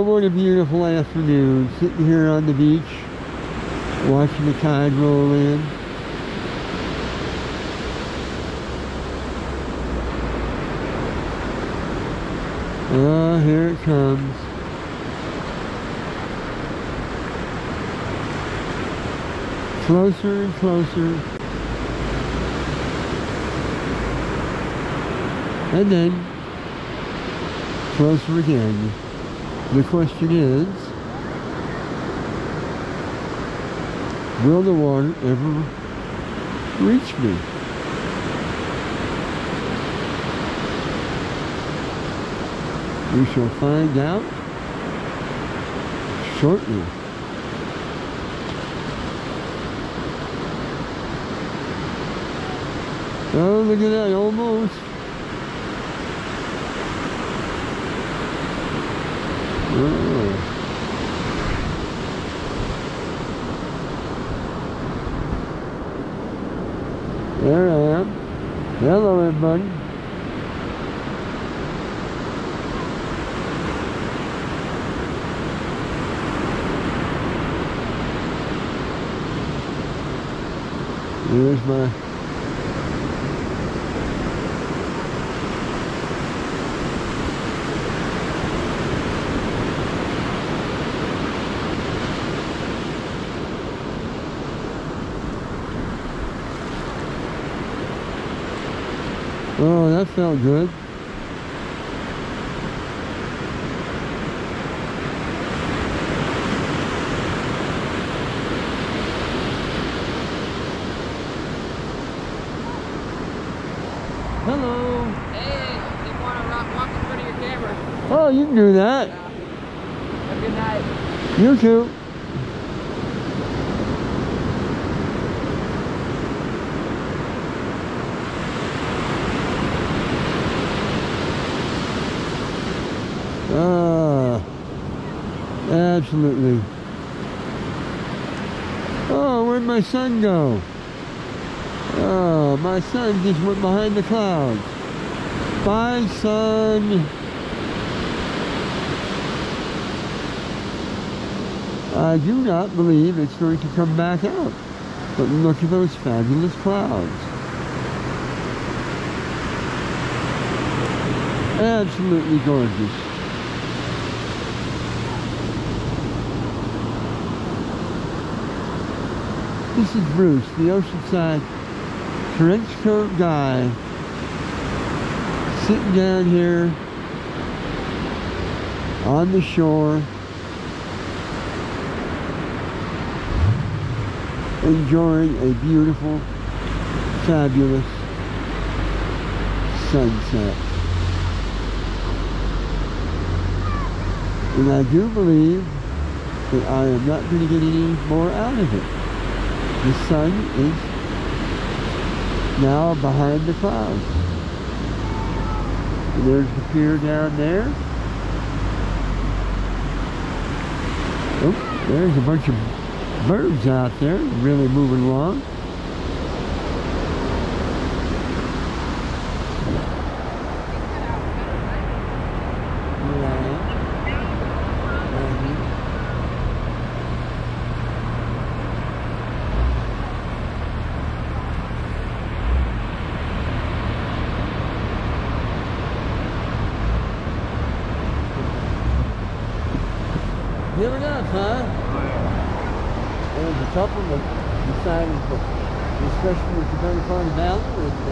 what a beautiful afternoon, sitting here on the beach, watching the tide roll in. Oh, here it comes. Closer and closer. And then, closer again. The question is, will the water ever reach me? We shall find out shortly. Oh, look at that, almost. Oh. There I am. Hello, everybody. Here's my oh, that felt good. Hello. Hey, you want to walk in front of your camera? Oh, you can do that. Have a good night. You too. Absolutely. Oh, where'd my son go? Oh, my son just went behind the clouds. Bye, son. I do not believe it's going to come back out. But look at those fabulous clouds. Absolutely gorgeous. This is Bruce, the Oceanside Trenchcoat guy, sitting down here on the shore, enjoying a beautiful, fabulous sunset. And I do believe that I am not going to get any more out of it. The sun is now behind the clouds. And there's the pier down there. Oh, there's a bunch of birds out there really moving along. Good enough, huh? There's a couple that decided to, especially with the better part of the valley,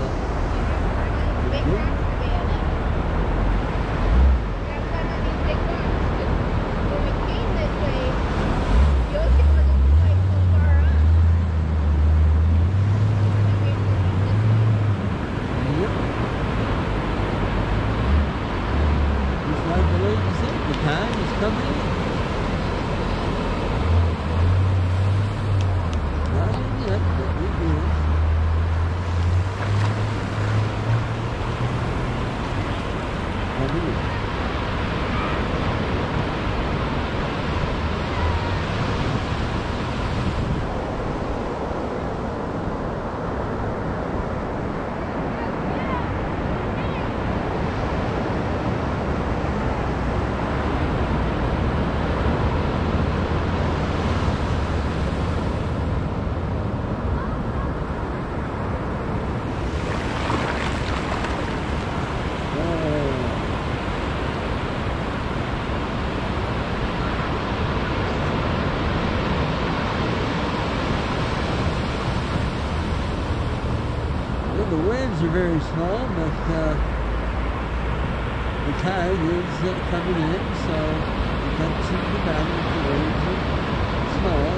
just like the lady said, the time is coming in. the waves are very small, but the tide is coming in, so it doesn't seem to matter if the waves are small.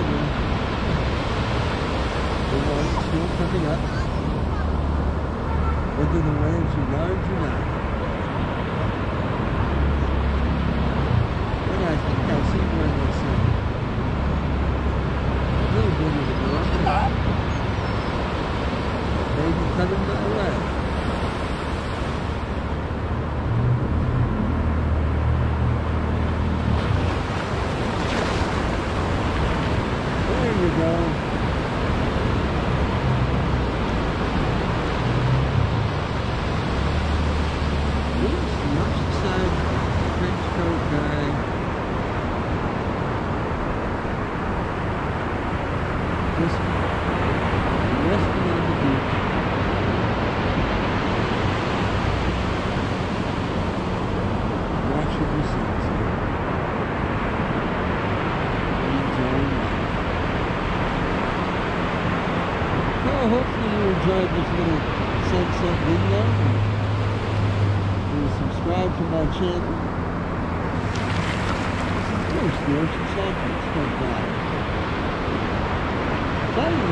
The water's still coming up, whether the waves are large or not. And I think I see where there's a little bit of the water. Maybe coming my way. There you go. There's the Oceanside Trenchcoat guy. Just resting on the beach. Watching the sunset. Enjoying life. Well, hopefully you enjoyed this little sunset video. Please subscribe to my channel. There's the Oceanside Trenchcoat guy. Bye.